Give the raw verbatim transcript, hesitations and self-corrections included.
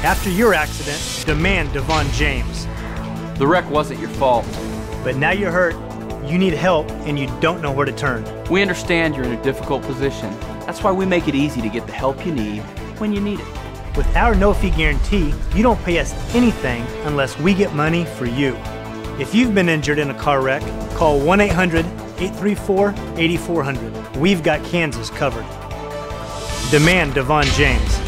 After your accident, demand DeVaughn James. The wreck wasn't your fault. But now you're hurt, you need help, and you don't know where to turn. We understand you're in a difficult position. That's why we make it easy to get the help you need when you need it. With our no-fee guarantee, you don't pay us anything unless we get money for you. If you've been injured in a car wreck, call one eight hundred, eight three four, eight four zero zero. We've got Kansas covered. Demand DeVaughn James.